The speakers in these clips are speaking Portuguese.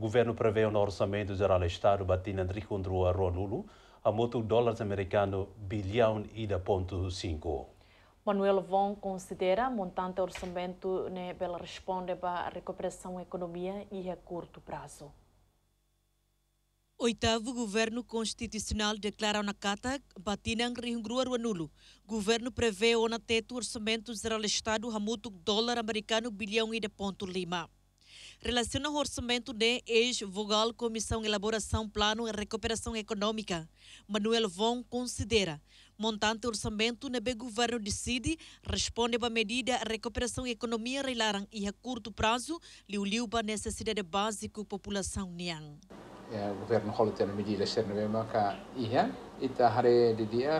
governo prevê no orçamento geral do Estado batendo entre contra o Ronulu a muito dólares americanos bilhão e da ponto 5. Manuel Von considera montante orçamento né bela responde para a recuperação economia e a curto prazo. Oitavo governo constitucional declara na Cata batinang Rio Nulo. Governo prevê o teto orçamento geral do Estado a muito dólar americano bilhão e de ponto 5. Relaciona o orçamento de ex-vogal Comissão Elaboração Plano e Recuperação Econômica. Manuel Von considera montante orçamento nebe governo decide responde para medida recuperação economia relaram e a curto prazo liu para necessidade básica população niang. O governo holotena medidas serve ka ia ita hare de dia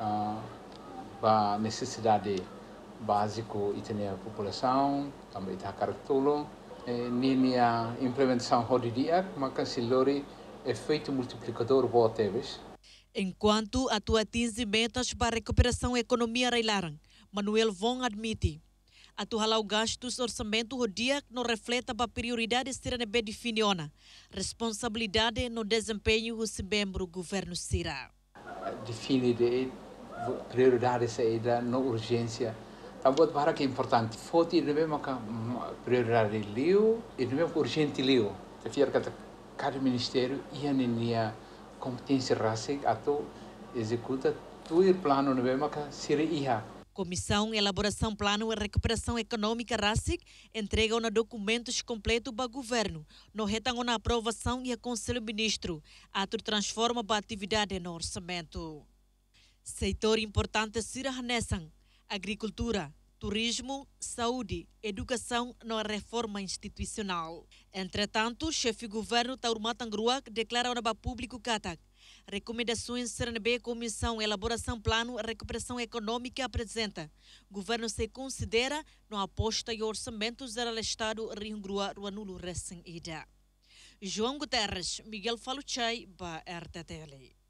ba necessidade básico itene população também ita cartulo ni a implementação de dia maka silori efeito multiplicador boteves. Enquanto atinge metas para recuperação economia relaram, Manuel Von admite atuhalau gastos orçamento o dia não reflete a prioridade ser nebe definiona responsabilidade no desempenho do membro governo será define de prioridade saída no urgência também para que é importante foti nebe maka prioridade liu e nebe urgente liu te fiar kata cada ministério ia nenia competência rasik atau executa tuir plano nebe maka siri ia. Comissão Elaboração Plano e Recuperação Econômica RACIC entrega documentos completos para o governo. No retang na aprovação e a Conselho Ministro. Ato transforma a atividade no orçamento. Setor importante sira hanesan, agricultura, turismo, saúde, educação na reforma institucional. Entretanto, o chefe do governo Taurma Tangruak declara ao público Katak recomendações CNB Comissão Elaboração Plano e Recuperação Econômica apresenta. Governo se considera no aposta e orçamento geral do Estado Rio Grua Ruanulo recém-ida. João Guterres, Miguel Faluchai, ba RTTL.